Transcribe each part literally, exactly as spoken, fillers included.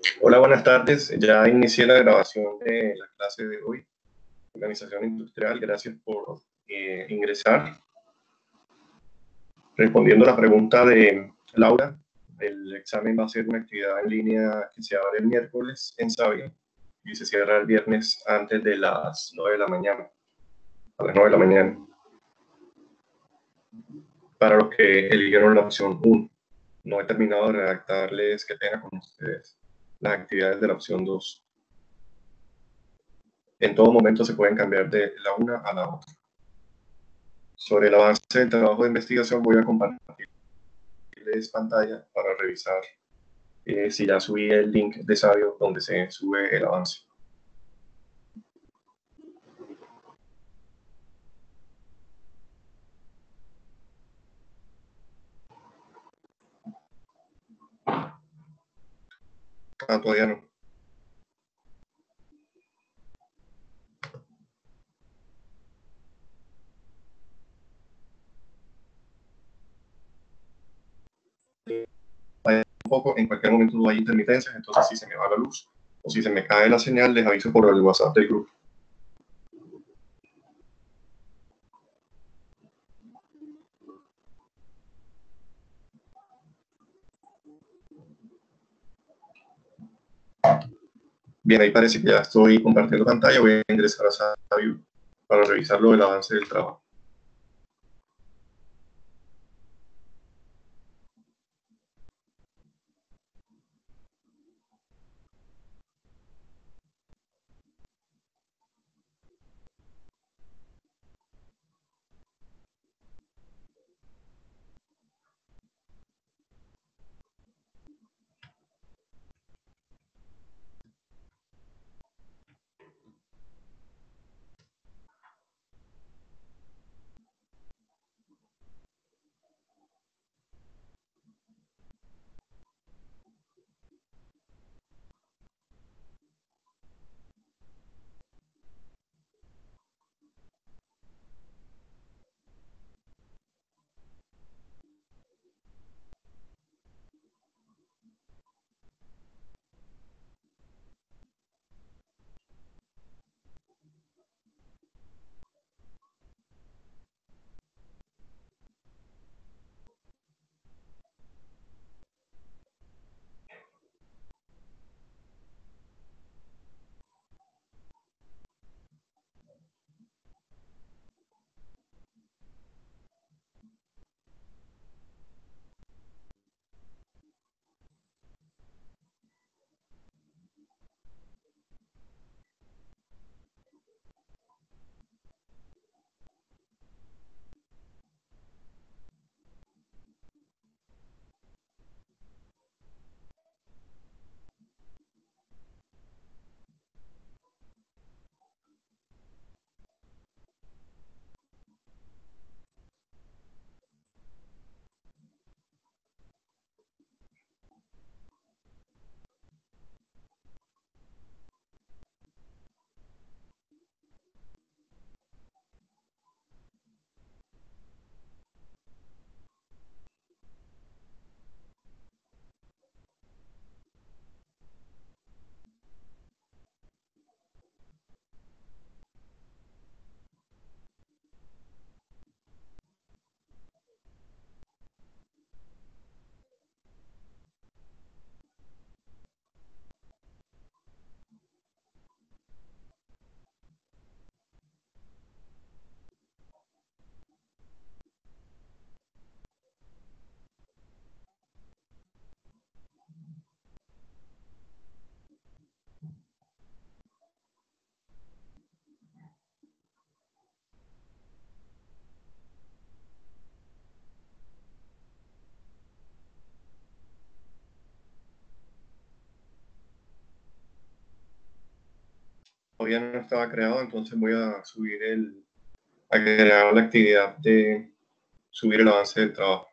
Hola, buenas tardes. Ya inicié la grabación de la clase de hoy, Organización Industrial. Gracias por eh, ingresar. Respondiendo a la pregunta de Laura, el examen va a ser una actividad en línea que se abre el miércoles en Sabio y se cierra el viernes antes de las nueve de la mañana, a las nueve de la mañana, para los que eligieron la opción uno. No he terminado de redactarles que tenga con ustedes las actividades de la opción dos. En todo momento se pueden cambiar de la una a la otra. Sobre el avance del trabajo de investigación voy a compartirles pantalla para revisar eh, si ya subí el link de Sabio donde se sube el avance. Ah, todavía no. Vaya un poco, en cualquier momento no hay intermitencias, entonces si se me va la luz o si se me cae la señal, les aviso por el WhatsApp del grupo. Bien, ahí parece que ya estoy compartiendo pantalla. Voy a ingresar a Sabio para revisar lo del avance del trabajo. Todavía no estaba creado, entonces voy a subir el, a crear la actividad de subir el avance del trabajo.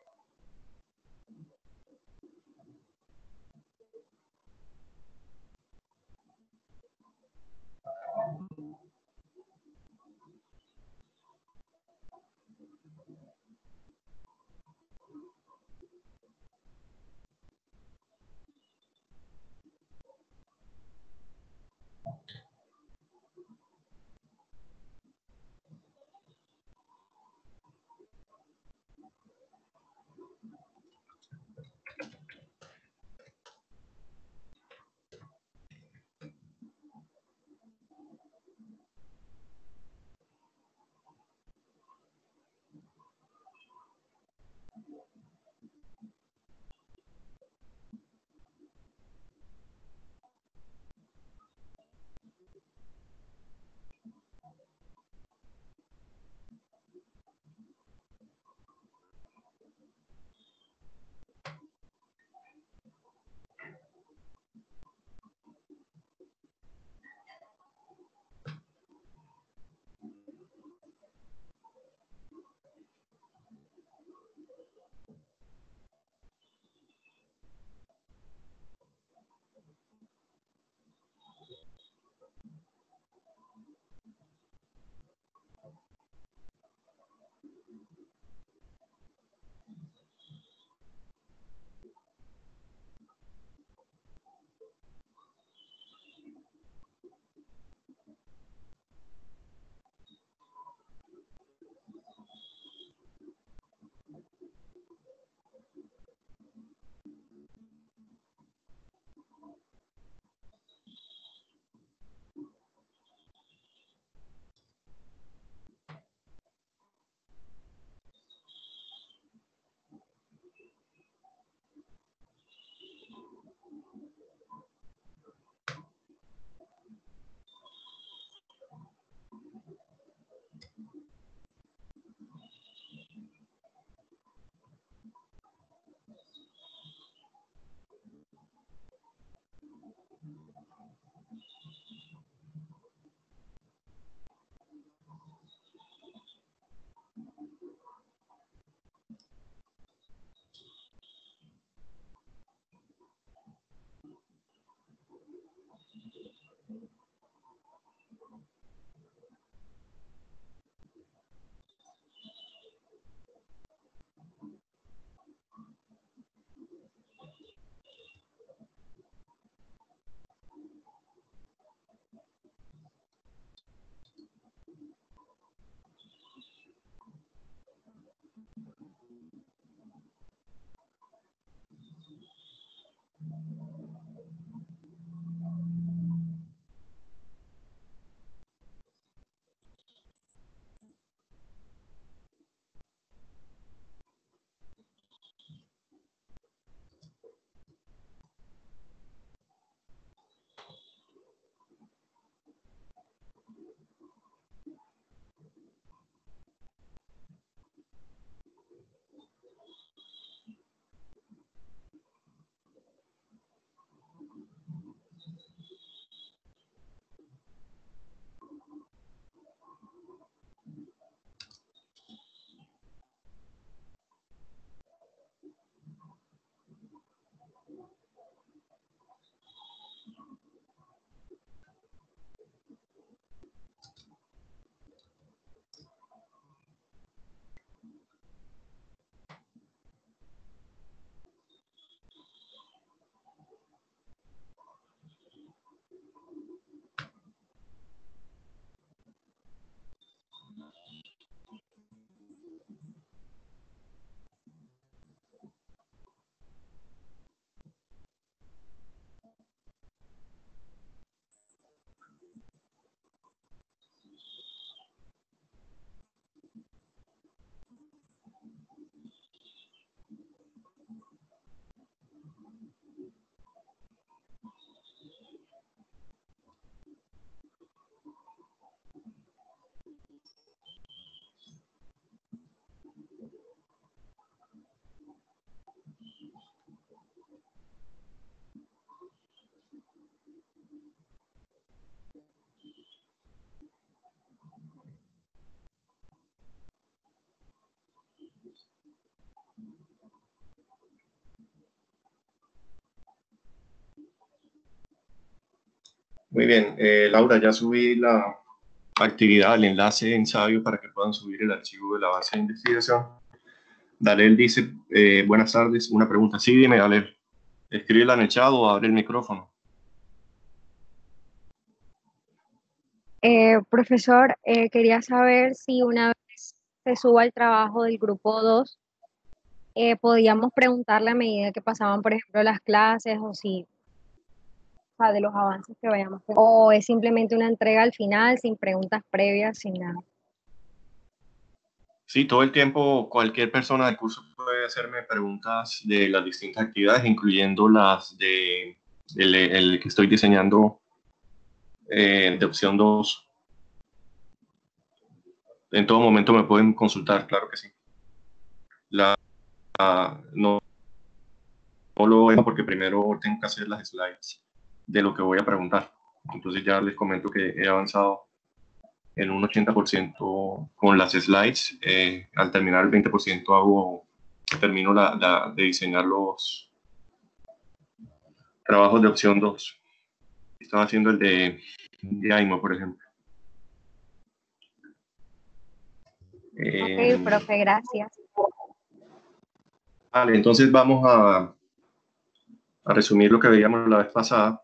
Muy bien, eh, Laura, ya subí la actividad, el enlace en Sabio para que puedan subir el archivo de la base de investigación. Dalel dice, eh, buenas tardes, una pregunta. Sí, dime, Dalel. Escríbela en el chat o abre el micrófono. Eh, profesor, eh, quería saber si una vez se suba el trabajo del grupo dos, eh, podíamos preguntarle a medida que pasaban, por ejemplo, las clases o si, o sea, de los avances que vayamos teniendo. O es simplemente una entrega al final, sin preguntas previas, sin nada. Sí, todo el tiempo cualquier persona del curso puede hacerme preguntas de las distintas actividades, incluyendo las de el, el que estoy diseñando eh, de opción dos. En todo momento me pueden consultar, claro que sí. La, la- no, no lo veo porque primero tengo que hacer las slides de lo que voy a preguntar. Entonces ya les comento que he avanzado en un ochenta por ciento con las slides. Eh, al terminar el veinte por ciento hago, termino la, la, de diseñar los trabajos de opción dos. Estaba haciendo el de, de AIMO, por ejemplo. Ok, Eh, profe, gracias. vale, entonces vamos a, a resumir lo que veíamos la vez pasada.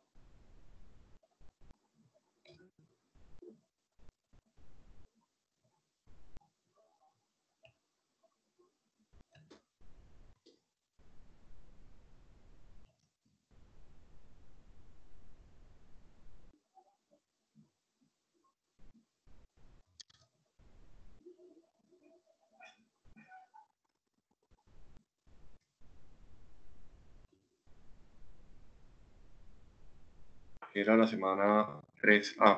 Era la semana tres A.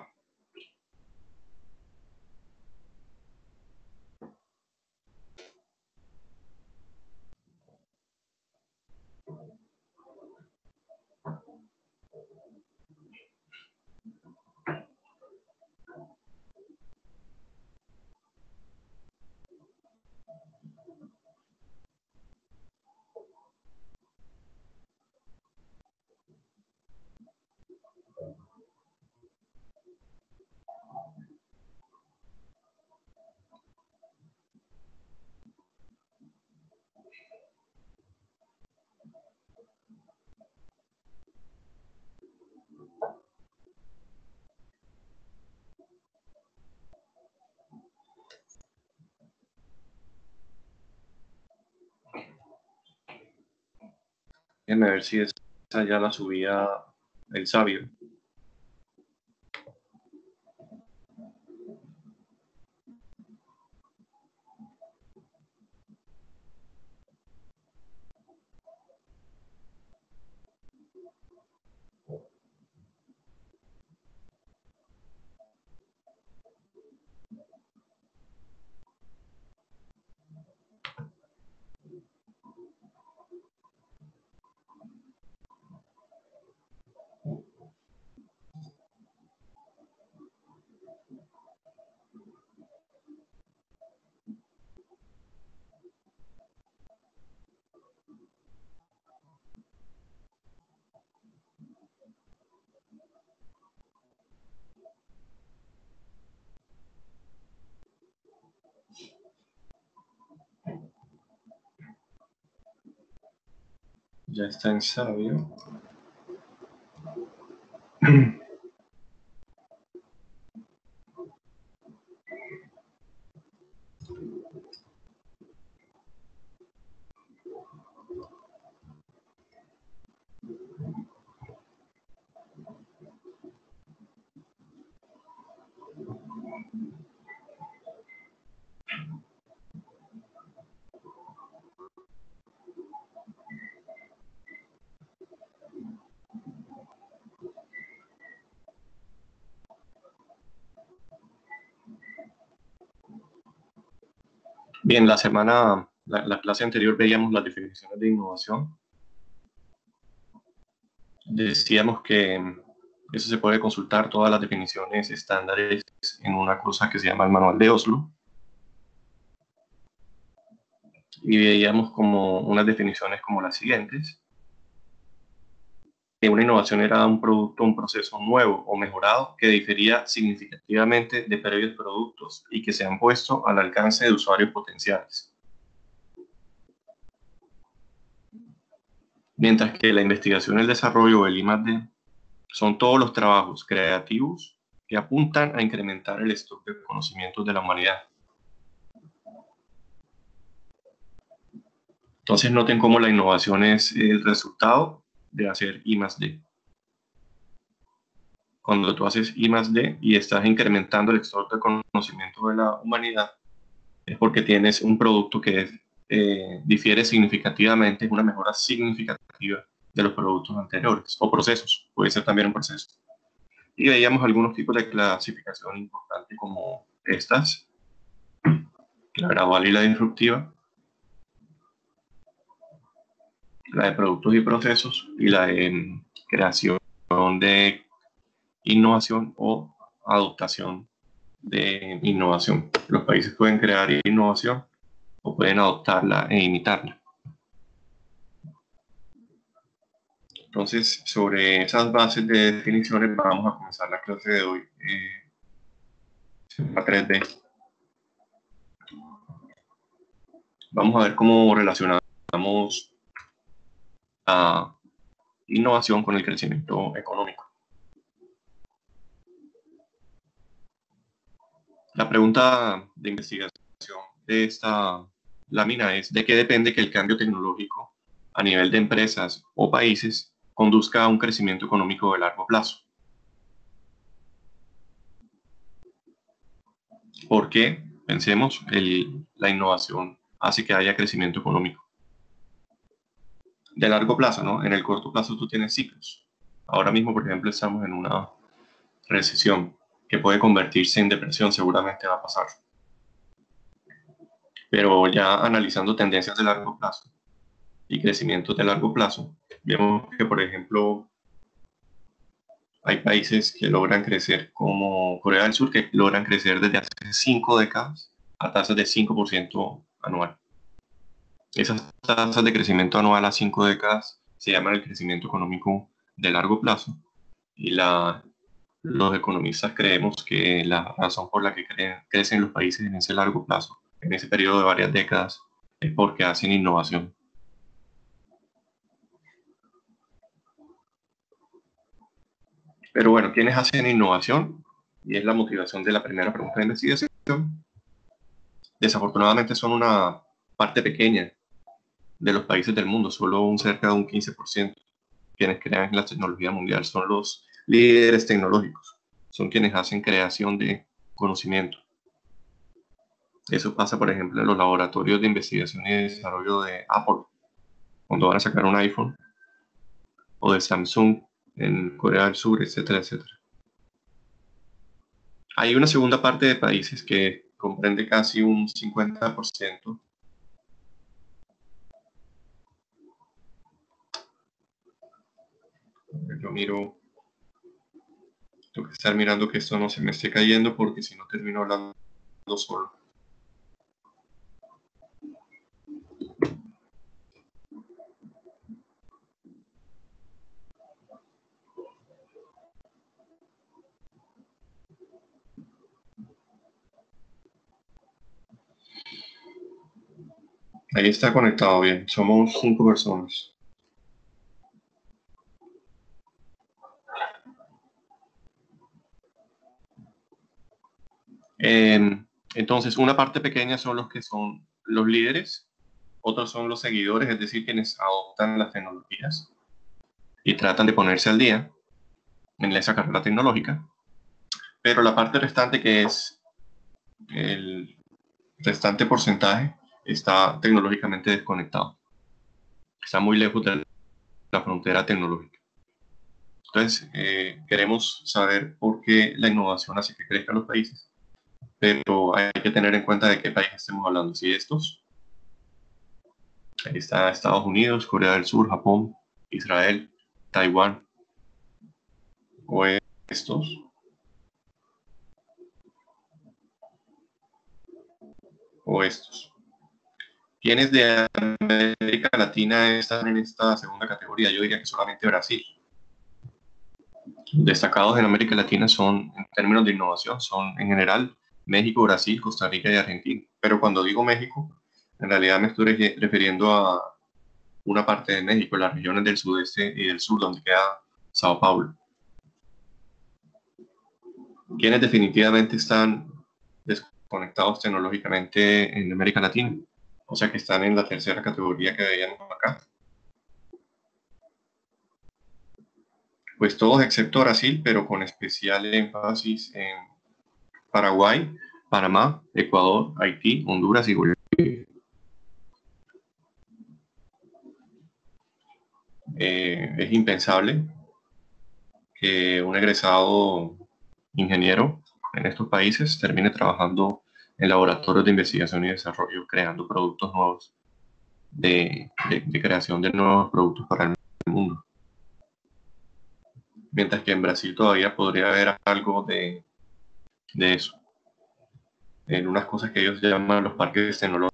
Déjenme ver si esa ya la subía el sabio. Ya está en sabio. Bien, la semana, la, la clase anterior veíamos las definiciones de innovación. Decíamos que eso se puede consultar todas las definiciones estándares en una cosa que se llama el Manual de Oslo. Y veíamos como unas definiciones como las siguientes. que una innovación era un producto, un proceso nuevo o mejorado que difería significativamente de previos productos y que se han puesto al alcance de usuarios potenciales. Mientras que la investigación, el desarrollo o el I más D son todos los trabajos creativos que apuntan a incrementar el stock de conocimientos de la humanidad. Entonces noten cómo la innovación es el resultado de hacer I más D. Cuando tú haces I más D y estás incrementando el stock de conocimiento de la humanidad, es porque tienes un producto que eh, difiere significativamente, es una mejora significativa de los productos anteriores, o procesos, puede ser también un proceso. Y veíamos algunos tipos de clasificación importantes como estas, la gradual y la disruptiva, la de productos y procesos, y la de creación de innovación o adoptación de innovación. Los países pueden crear innovación o pueden adoptarla e imitarla. Entonces, sobre esas bases de definiciones vamos a comenzar la clase de hoy. Eh, a tres D. Vamos a ver cómo relacionamos la innovación con el crecimiento económico. La pregunta de investigación de esta lámina es: ¿de qué depende que el cambio tecnológico a nivel de empresas o países conduzca a un crecimiento económico de largo plazo? ¿Por qué? Pensemos, el, la innovación hace que haya crecimiento económico. De largo plazo, ¿no? En el corto plazo tú tienes ciclos. Ahora mismo, por ejemplo, estamos en una recesión que puede convertirse en depresión, seguramente va a pasar. Pero ya analizando tendencias de largo plazo y crecimientos de largo plazo, vemos que, por ejemplo, hay países que logran crecer, como Corea del Sur, que logran crecer desde hace cinco décadas a tasas de cinco por ciento anual. Esas tasas de crecimiento anual a cinco décadas se llaman el crecimiento económico de largo plazo, y la, los economistas creemos que la razón por la que cre crecen los países en ese largo plazo, en ese periodo de varias décadas, es porque hacen innovación. Pero bueno, ¿quiénes hacen innovación? Y es la motivación de la primera pregunta de investigación. Desafortunadamente son una parte pequeña de los países del mundo, solo un cerca de un quince por ciento quienes crean la tecnología mundial, son los líderes tecnológicos, son quienes hacen creación de conocimiento. Eso pasa, por ejemplo, en los laboratorios de investigación y desarrollo de Apple, cuando van a sacar un iPhone, o de Samsung en Corea del Sur, etcétera, etcétera. Hay una segunda parte de países que comprende casi un cincuenta por ciento. Yo miro, tengo que estar mirando que esto no se me esté cayendo, porque si no termino hablando solo. Ahí está conectado bien, somos cinco personas. Eh, entonces, una parte pequeña son los que son los líderes, otros son los seguidores, es decir, quienes adoptan las tecnologías y tratan de ponerse al día en esa carrera tecnológica. Pero la parte restante, que es el restante porcentaje, está tecnológicamente desconectado. Está muy lejos de la frontera tecnológica. Entonces, eh, queremos saber por qué la innovación hace que crezcan los países, pero hay que tener en cuenta de qué país estemos hablando. Si estos, ahí está Estados Unidos, Corea del Sur, Japón, Israel, Taiwán, o estos, o estos. ¿Quiénes de América Latina están en esta segunda categoría? Yo diría que solamente Brasil. Destacados en América Latina son, en términos de innovación, son en general México, Brasil, Costa Rica y Argentina. Pero cuando digo México, en realidad me estoy refiriendo a una parte de México, las regiones del sudeste y del sur, donde queda Sao Paulo, quienes definitivamente están desconectados tecnológicamente en América Latina, o sea que están en la tercera categoría que veíamos acá. Pues todos excepto Brasil, pero con especial énfasis en Paraguay, Panamá, Ecuador, Haití, Honduras y Bolivia. Eh, es impensable que un egresado ingeniero en estos países termine trabajando en laboratorios de investigación y desarrollo, creando productos nuevos, de, de, de creación de nuevos productos para el mundo. Mientras que en Brasil todavía podría haber algo de, de eso, en unas cosas que ellos llaman los parques tecnológicos.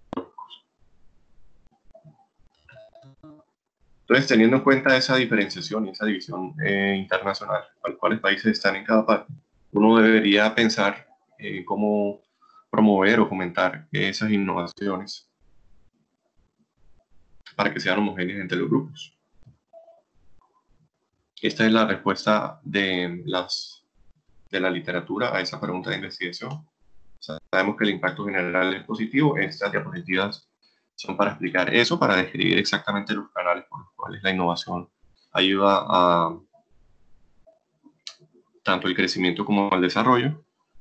Entonces, teniendo en cuenta esa diferenciación y esa división eh, internacional, al cuales países están en cada parte, uno debería pensar eh, cómo promover o fomentar esas innovaciones para que sean homogéneas entre los grupos. Esta es la respuesta de, las, de la literatura a esa pregunta de investigación. Sabemos que el impacto general es positivo. Estas diapositivas son para explicar eso, para describir exactamente los canales por los cuales la innovación ayuda a tanto el crecimiento como al desarrollo.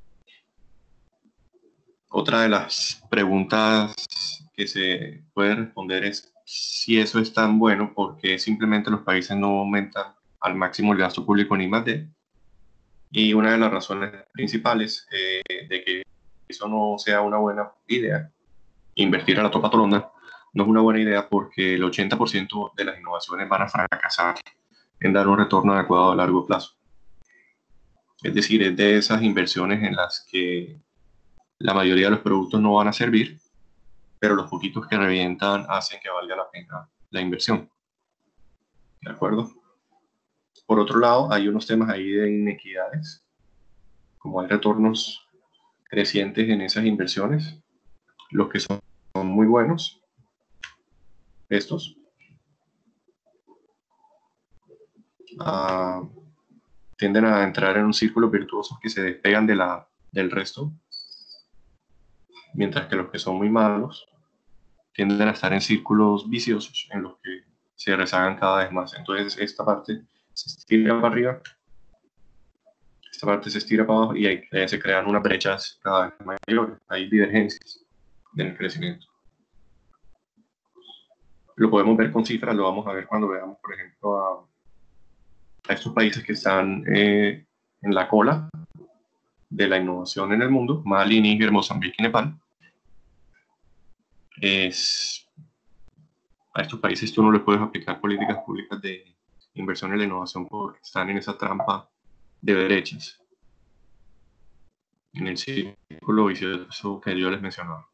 Otra de las preguntas que se puede responder es si eso es tan bueno, porque simplemente los países no aumentan al máximo el gasto público en I más D. Y una de las razones principales eh, de que eso no sea una buena idea, invertir a la topa ronda, no es una buena idea porque el ochenta por ciento de las innovaciones van a fracasar en dar un retorno adecuado a largo plazo. Es decir, es de esas inversiones en las que la mayoría de los productos no van a servir, pero los poquitos que revientan hacen que valga la pena la inversión. ¿De acuerdo? Por otro lado, hay unos temas ahí de inequidades, como hay retornos crecientes en esas inversiones, los que son muy buenos, estos, uh, tienden a entrar en un círculo virtuoso que se despegan de la, del resto, mientras que los que son muy malos tienden a estar en círculos viciosos en los que se rezagan cada vez más. Entonces esta parte se estira para arriba, esta parte se estira para abajo y ahí se crean unas brechas cada vez mayores, hay divergencias en el crecimiento. Lo podemos ver con cifras, lo vamos a ver cuando veamos, por ejemplo, a, a estos países que están eh, en la cola de la innovación en el mundo, Mali, Níger, Mozambique y Nepal. Es, a estos países tú no les puedes aplicar políticas públicas de inversión en la innovación porque están en esa trampa de derechas, en el círculo vicioso que yo les mencionaba.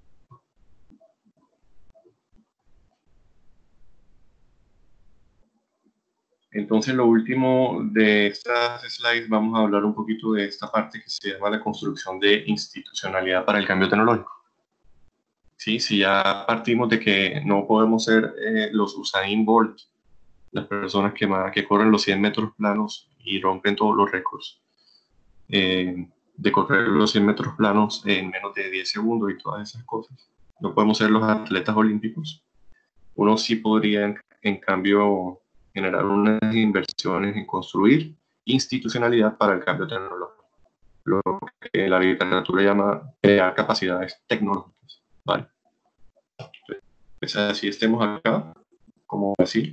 Entonces, lo último de estas slides, vamos a hablar un poquito de esta parte que se llama la construcción de institucionalidad para el cambio tecnológico. Sí, si ya partimos de que no podemos ser eh, los Usain Bolt, las personas que, más, que corren los cien metros planos y rompen todos los récords, eh, de correr los cien metros planos en menos de diez segundos y todas esas cosas. No podemos ser los atletas olímpicos. Uno sí podría, en, en cambio, generar unas inversiones en construir institucionalidad para el cambio tecnológico, lo que la literatura llama crear capacidades tecnológicas, ¿vale? Pues así estemos acá, como Brasil,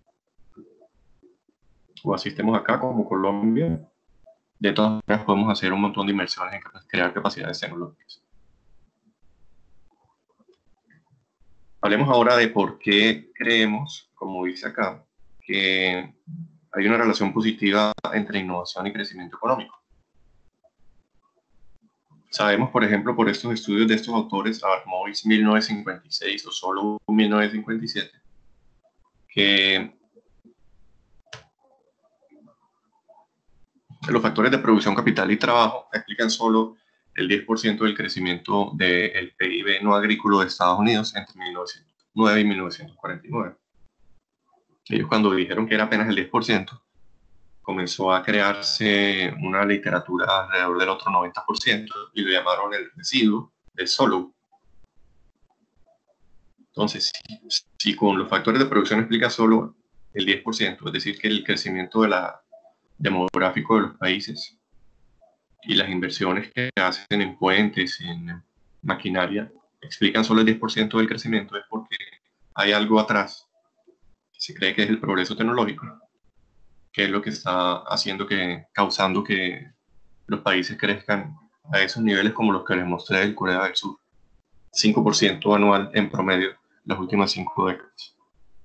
o así estemos acá, como Colombia, de todas maneras podemos hacer un montón de inversiones en crear capacidades tecnológicas. Hablemos ahora de por qué creemos, como dice acá, que hay una relación positiva entre innovación y crecimiento económico. Sabemos, por ejemplo, por estos estudios de estos autores, Armois mil novecientos cincuenta y seis o solo mil novecientos cincuenta y siete, que los factores de producción, capital y trabajo explican solo el diez por ciento del crecimiento del P I B no agrícola de Estados Unidos entre mil novecientos nueve y mil novecientos cuarenta y nueve. Ellos, cuando dijeron que era apenas el diez por ciento, comenzó a crearse una literatura alrededor del otro noventa por ciento y lo llamaron el residuo de Solow. Entonces, si, si con los factores de producción explica solo el diez por ciento, es decir, que el crecimiento de la, demográfico de los países y las inversiones que hacen en puentes, en maquinaria, explican solo el diez por ciento del crecimiento, es porque hay algo atrás. Se cree que es el progreso tecnológico, que es lo que está haciendo que, causando que los países crezcan a esos niveles como los que les mostré del Corea del Sur. cinco por ciento anual en promedio las últimas cinco décadas.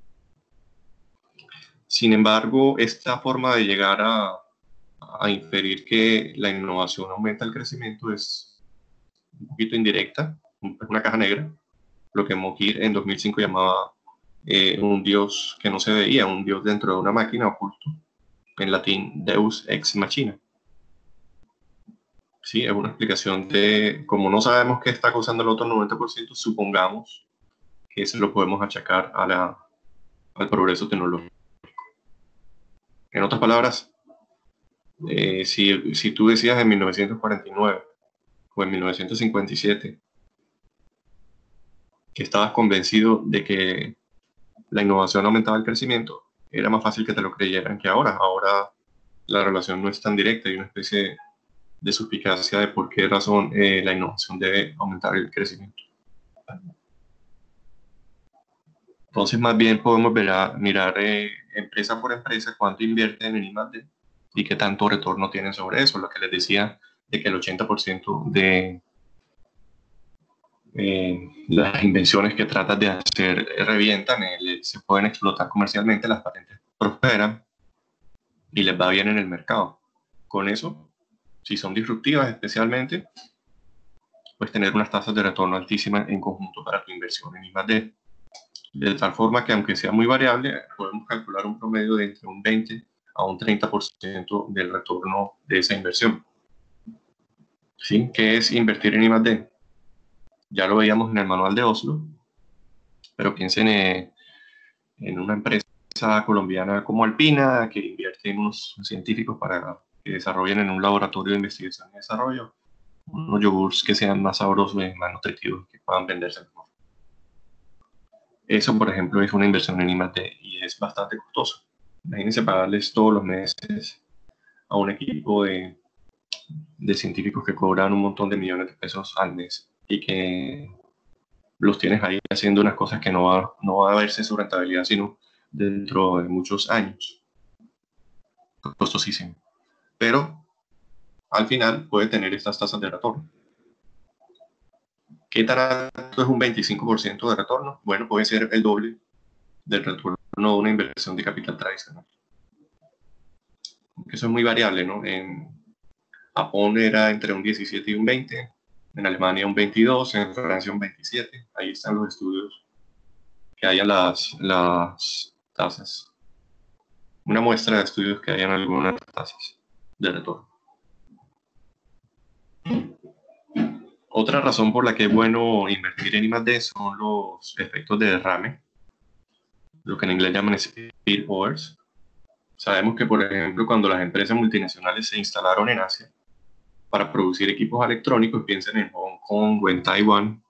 Sin embargo, esta forma de llegar a, a inferir que la innovación aumenta el crecimiento es un poquito indirecta, es una caja negra, lo que Moquir en dos mil cinco llamaba eh, un dios que no se veía, un dios dentro de una máquina oculto, en latín Deus ex machina. Sí, es una explicación de, como no sabemos qué está causando el otro noventa por ciento, supongamos que eso lo podemos achacar a la, al progreso tecnológico. En otras palabras, eh, si, si tú decías en mil novecientos cuarenta y nueve o en mil novecientos cincuenta y siete que estabas convencido de que la innovación aumentaba el crecimiento, era más fácil que te lo creyeran que ahora. Ahora la relación no es tan directa, hay una especie de suspicacia de por qué razón eh, la innovación debe aumentar el crecimiento. Entonces, más bien podemos ver a, mirar eh, empresa por empresa cuánto invierten en I más D y qué tanto retorno tienen sobre eso. Lo que les decía de que el ochenta por ciento de eh, las invenciones que tratas de hacer eh, revientan, eh, se pueden explotar comercialmente, las patentes prosperan y les va bien en el mercado. Con eso, si son disruptivas especialmente, puedes tener unas tasas de retorno altísimas en conjunto para tu inversión en I más D. De tal forma que, aunque sea muy variable, podemos calcular un promedio de entre un veinte a un treinta por ciento del retorno de esa inversión. ¿Sí? ¿Qué es invertir en I más D? Ya lo veíamos en el manual de Oslo, pero piensen eh, en una empresa colombiana como Alpina, que invierte en unos científicos para que desarrollen en un laboratorio de investigación y desarrollo unos yogurts que sean más sabrosos y más nutritivos, que puedan venderse mejor. Eso, por ejemplo, es una inversión en I más D y es bastante costoso. Imagínense pagarles todos los meses a un equipo de, de científicos que cobran un montón de millones de pesos al mes y que los tienes ahí haciendo unas cosas que no va, no va a verse su rentabilidad sino dentro de muchos años. Costosísimo. Pero al final puede tener estas tasas de retorno. ¿Qué tan alto es un veinticinco por ciento de retorno? Bueno, puede ser el doble del retorno de una inversión de capital tradicional. Eso es muy variable, ¿no? En Japón era entre un diecisiete y un veinte, en Alemania un veintidós, en Francia un veintisiete. Ahí están los estudios que hayan las, las tasas. Una muestra de estudios que hayan algunas tasas de retorno. Otra razón por la que es bueno invertir en I más D son los efectos de derrame, lo que en inglés llaman spillovers. Sabemos que, por ejemplo, cuando las empresas multinacionales se instalaron en Asia para producir equipos electrónicos, piensen en Hong Kong o en Taiwán,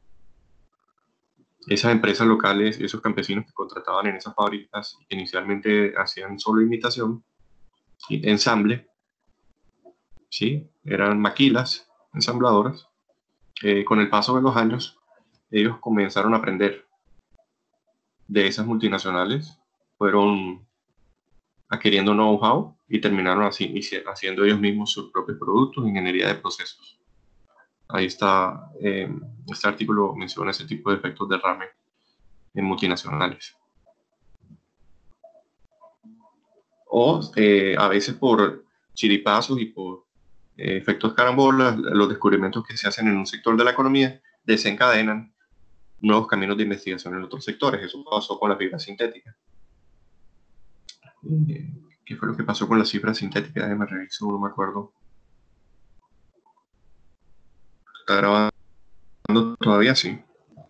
esas empresas locales, esos campesinos que contrataban en esas fábricas, inicialmente hacían solo imitación y ensamble, ¿sí? Eran maquilas, ensambladoras. Eh, con el paso de los años, ellos comenzaron a aprender de esas multinacionales, fueron adquiriendo know-how y terminaron así, haciendo ellos mismos sus propios productos, ingeniería de procesos. Ahí está, eh, este artículo menciona ese tipo de efectos de derrame en multinacionales. O eh, a veces por chiripazos y por eh, efectos carambolas, los descubrimientos que se hacen en un sector de la economía desencadenan nuevos caminos de investigación en otros sectores. Eso pasó con la fibra sintética. ¿Qué fue lo que pasó con la cifra sintética? Déjame revisar, no me acuerdo. ¿Está grabando todavía? Sí.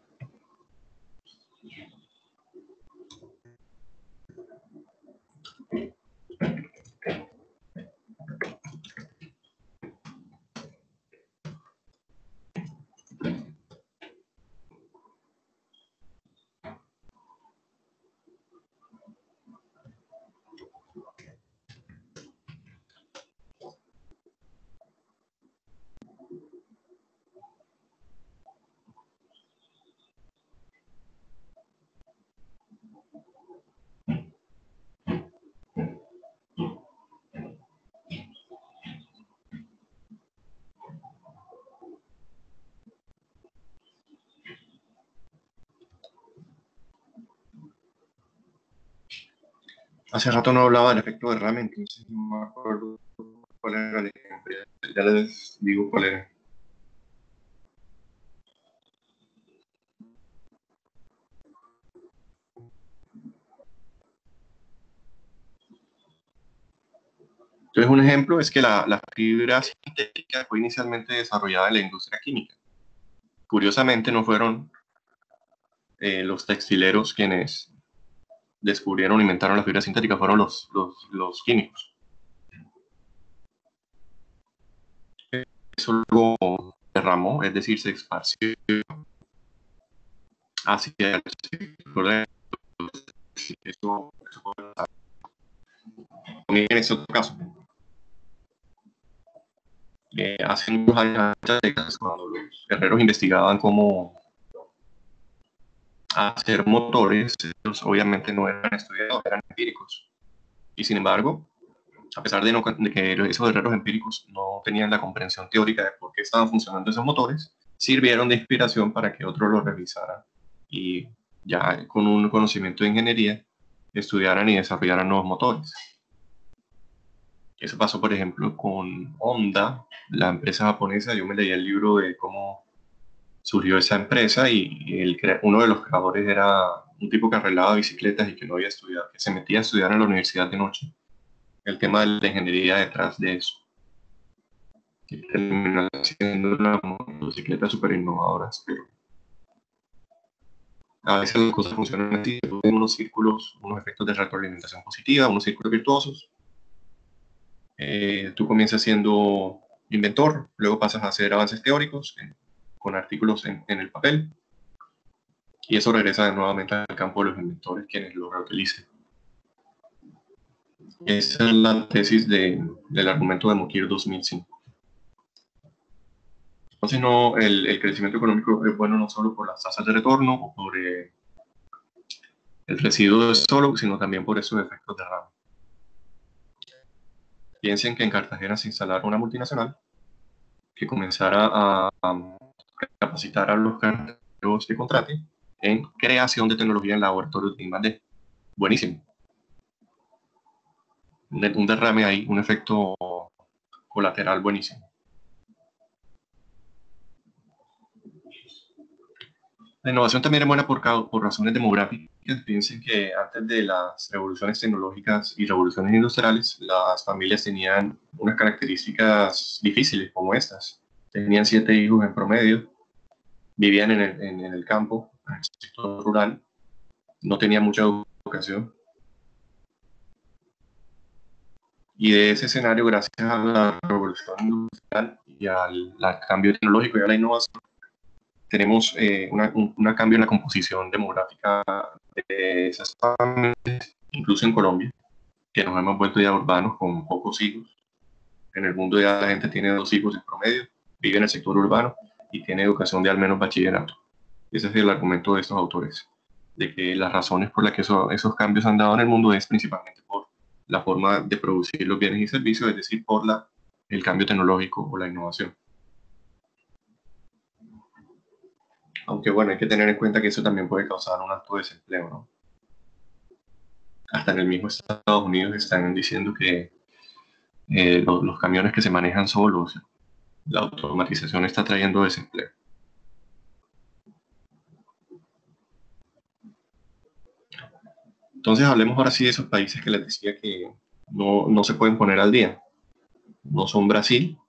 Hace rato no hablaba del efecto derrame, entonces no me acuerdo cuál era el ejemplo. Ya, ya les digo cuál era. Entonces, un ejemplo es que la, la fibra sintética fue inicialmente desarrollada en la industria química. Curiosamente, no fueron eh, los textileros quienes descubrieron o inventaron la fibra sintética, fueron los, los, los químicos. Eso luego derramó, es decir, se esparció hacia el círculo de eso, eso en ese otro caso. Eh, hace unos años, cuando los guerreros investigaban cómo hacer motores, ellos obviamente no eran estudiados, eran empíricos. Y sin embargo, a pesar de, no, de que esos guerreros empíricos no tenían la comprensión teórica de por qué estaban funcionando esos motores, sirvieron de inspiración para que otros lo revisaran y ya con un conocimiento de ingeniería estudiaran y desarrollaran nuevos motores. Eso pasó, por ejemplo, con Honda, la empresa japonesa. Yo me leí el libro de cómo surgió esa empresa y el, uno de los creadores era un tipo que arreglaba bicicletas y que no había estudiado, que se metía a estudiar en la universidad de noche. El tema de la ingeniería detrás de eso. Que terminó siendo una motocicleta súper innovadoras, pero a veces las cosas funcionan así, en unos círculos, unos efectos de retroalimentación positiva, unos círculos virtuosos. Eh, tú comienzas siendo inventor, luego pasas a hacer avances teóricos eh, con artículos en, en, el papel, y eso regresa nuevamente al campo de los inventores, quienes lo reutilizan. Esa es la tesis de, del argumento de Moquir dos mil cinco. Entonces, no, el, el crecimiento económico es bueno no solo por las tasas de retorno o por eh, el residuo de solo, sino también por esos efectos de rama. Piensen que en Cartagena se instalara una multinacional que comenzara a, a capacitar a los carteros que contrate en creación de tecnología en laboratorios de I más D. Buenísimo. Un derrame ahí, un efecto colateral buenísimo. La innovación también es buena por, por razones demográficas. Piensen que antes de las revoluciones tecnológicas y revoluciones industriales, las familias tenían unas características difíciles como estas. Tenían siete hijos en promedio, vivían en el, en, en el campo, en el sector rural, no tenían mucha educación. Y de ese escenario, gracias a la revolución industrial y al, al cambio tecnológico y a la innovación, tenemos eh, un una cambio en la composición demográfica de esas familias, incluso en Colombia, que nos hemos vuelto ya urbanos con pocos hijos. En el mundo ya la gente tiene dos hijos en promedio, vive en el sector urbano y tiene educación de al menos bachillerato. Ese es el argumento de estos autores, de que las razones por las que eso, esos cambios han dado en el mundo es principalmente por la forma de producir los bienes y servicios, es decir, por la, el cambio tecnológico o la innovación. Aunque bueno, hay que tener en cuenta que eso también puede causar un alto desempleo, ¿no? Hasta en el mismo Estados Unidos están diciendo que eh, los, los camiones que se manejan solos, la automatización está trayendo desempleo. Entonces hablemos ahora sí de esos países que les decía que no, no se pueden poner al día. No son Brasil,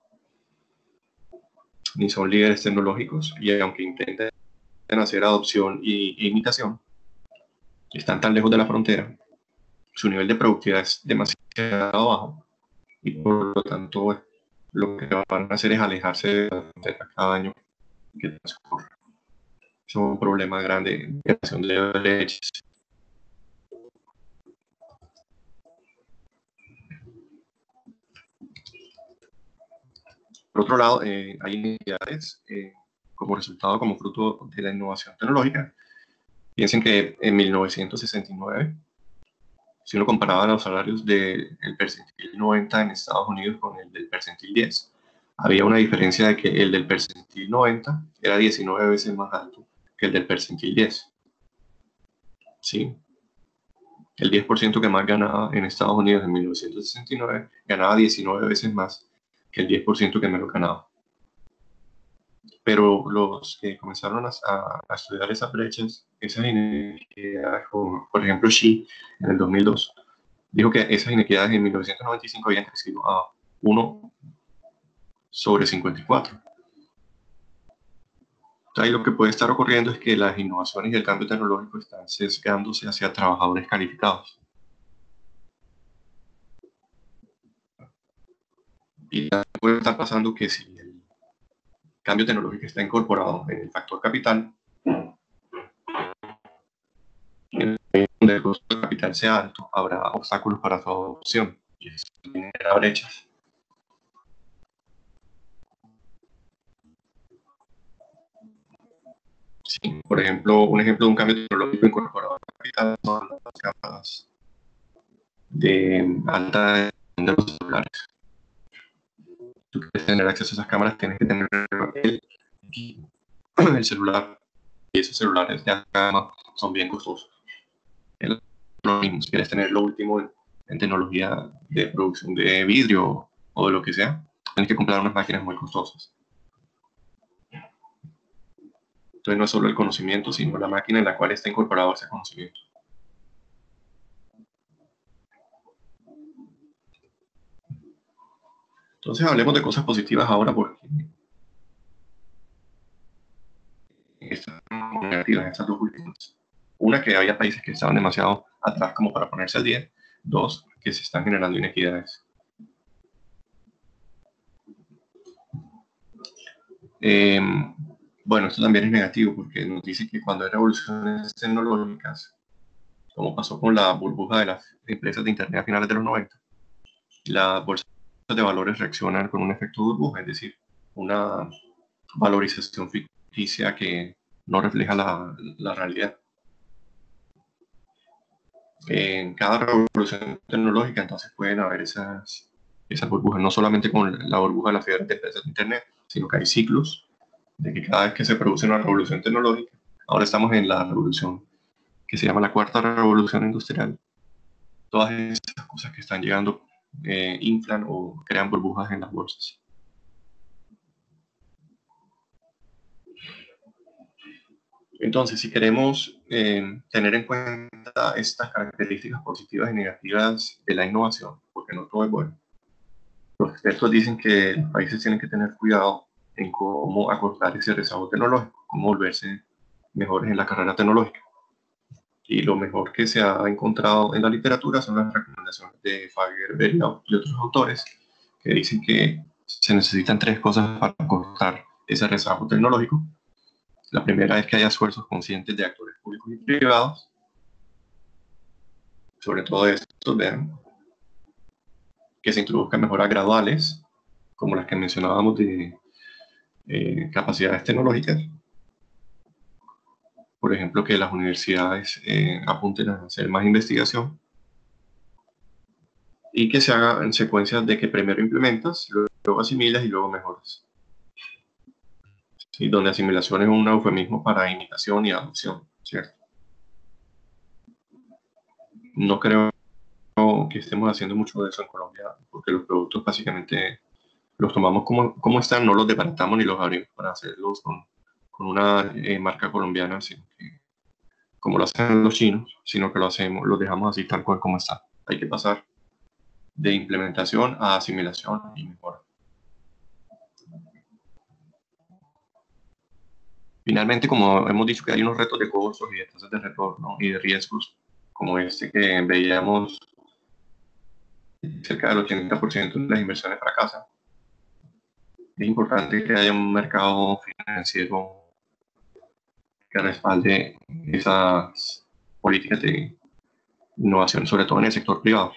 ni son líderes tecnológicos, y aunque intenten hacer adopción y, e imitación, están tan lejos de la frontera, su nivel de productividad es demasiado bajo, y por lo tanto lo que van a hacer es alejarse de la frontera cada año que transcurre. Es un problema grande de creación de leches. Por otro lado, eh, hay inequidades eh, como resultado, como fruto de la innovación tecnológica. Piensen que en mil novecientos sesenta y nueve, si uno comparaba los salarios del percentil noventa en Estados Unidos con el del percentil diez, había una diferencia de que el del percentil noventa era diecinueve veces más alto que el del percentil diez. ¿Sí? El diez por ciento que más ganaba en Estados Unidos en mil novecientos sesenta y nueve ganaba diecinueve veces más que el diez por ciento que menos ganaba. Pero los que comenzaron a, a estudiar esas brechas, esas inequidades, como por ejemplo Xi en el dos mil dos, dijo que esas inequidades en mil novecientos noventa y cinco habían crecido a uno sobre cincuenta y cuatro. Ahí lo que puede estar ocurriendo es que las innovaciones y el cambio tecnológico están sesgándose hacia trabajadores calificados. Y también puede estar pasando que si el cambio tecnológico está incorporado en el factor capital, donde el costo de capital sea alto, habrá obstáculos para su adopción y eso genera brechas. Sí, por ejemplo, un ejemplo de un cambio tecnológico incorporado al capital son las cámaras de alta de los celulares. Tú quieres tener acceso a esas cámaras, tienes que tener el, el celular, y esos celulares de alta gama son bien costosos. Es lo mismo, si quieres tener lo último en, en tecnología de producción de vidrio o de lo que sea, tienes que comprar unas máquinas muy costosas. Entonces no es solo el conocimiento, sino la máquina en la cual está incorporado ese conocimiento. Entonces hablemos de cosas positivas ahora, porque están negativas estas dos últimas. Una, que había países que estaban demasiado atrás como para ponerse al día. Dos, que se están generando inequidades. Eh, bueno, esto también es negativo porque nos dice que cuando hay revoluciones tecnológicas, como pasó con la burbuja de las empresas de Internet a finales de los noventa, las bolsas de valores reaccionan con un efecto burbuja, es decir, una valorización ficticia que no refleja la, la realidad. En cada revolución tecnológica entonces pueden haber esas, esas burbujas, no solamente con la burbuja de las fibras de empresas de Internet, sino que hay ciclos de que cada vez que se produce una revolución tecnológica, ahora estamos en la revolución que se llama la cuarta revolución industrial, todas esas cosas que están llegando eh, inflan o crean burbujas en las bolsas. Entonces, si queremos eh, tener en cuenta estas características positivas y negativas de la innovación, porque no todo es bueno, los expertos dicen que los países tienen que tener cuidado en cómo acortar ese rezago tecnológico, cómo volverse mejores en la carrera tecnológica. Y lo mejor que se ha encontrado en la literatura son las recomendaciones de Fagerberg y otros autores que dicen que se necesitan tres cosas para acortar ese rezago tecnológico. La primera es que haya esfuerzos conscientes de actores públicos y privados, sobre todo estos, vean, que se introduzcan mejoras graduales, como las que mencionábamos de eh, capacidades tecnológicas. Por ejemplo, que las universidades eh, apunten a hacer más investigación y que se haga en secuencias de que primero implementas, luego asimilas y luego mejoras. ¿Sí? Donde asimilación es un eufemismo para imitación y adopción, ¿cierto? No creo que estemos haciendo mucho de eso en Colombia, porque los productos básicamente los tomamos como, como están, no los desbaratamos ni los abrimos para hacerlos con, con una eh, marca colombiana, sino que, como lo hacen los chinos, sino que lo hacemos, los dejamos así tal cual como está. Hay que pasar de implementación a asimilación y mejora. Finalmente, como hemos dicho que hay unos retos de costos y de tasas de retorno y de riesgos, como este que veíamos, cerca del ochenta por ciento de las inversiones fracasan. Es importante que haya un mercado financiero que respalde esas políticas de innovación, sobre todo en el sector privado.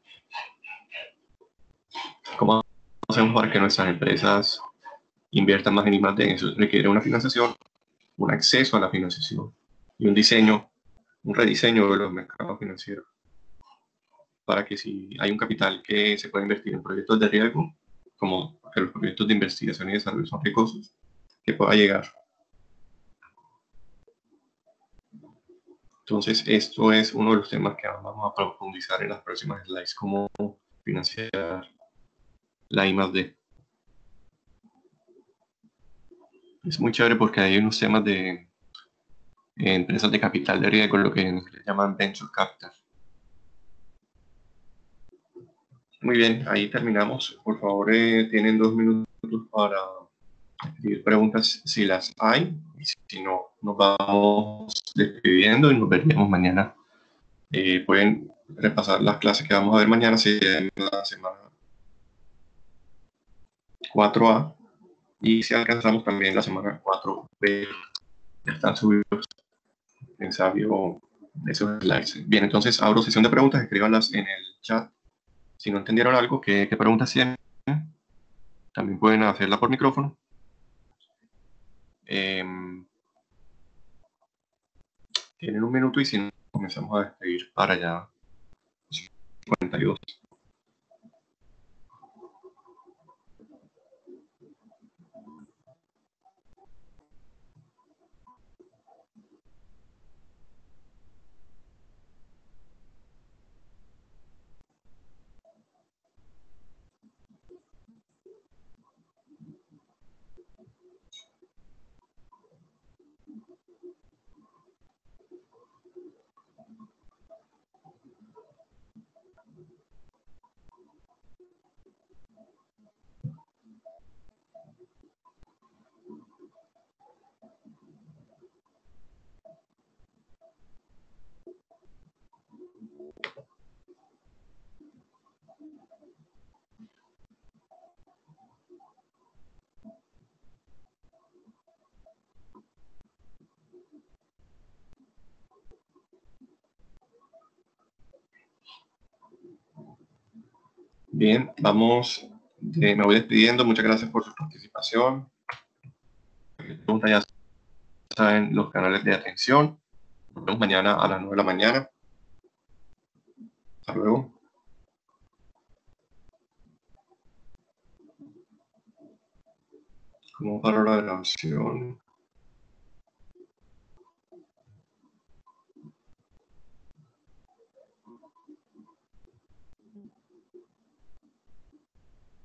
¿Cómo hacemos para que nuestras empresas inviertan más en I más D? Eso requiere una financiación, un acceso a la financiación y un diseño, un rediseño de los mercados financieros, para que si hay un capital que se puede invertir en proyectos de riesgo, como que los proyectos de investigación y desarrollo son riesgosos, que pueda llegar. Entonces, esto es uno de los temas que vamos a profundizar en las próximas slides, cómo financiar la I más D. Es muy chévere porque hay unos temas de eh, empresas de capital de riesgo, lo que se llaman venture capital. Muy bien, ahí terminamos. Por favor, eh, tienen dos minutos para escribir preguntas si las hay. Y si no, nos vamos despidiendo y nos veríamos mañana. Eh, pueden repasar las clases que vamos a ver mañana, si en la semana cuatro A, y si alcanzamos también la semana cuatro B. Ya están subidos en sabio esos slides. Bien, entonces abro sesión de preguntas, escríbanlas en el chat. Si no entendieron algo, ¿qué, qué preguntas tienen? También pueden hacerla por micrófono. Eh, tienen un minuto y si no, comenzamos a despedir para allá. cuarenta y dos. Bien, vamos, eh, me voy despidiendo. Muchas gracias por su participación. Preguntas ya saben los canales de atención. Nos vemos mañana a las nueve de la mañana. Hasta luego. ¿Cómo paro la grabación?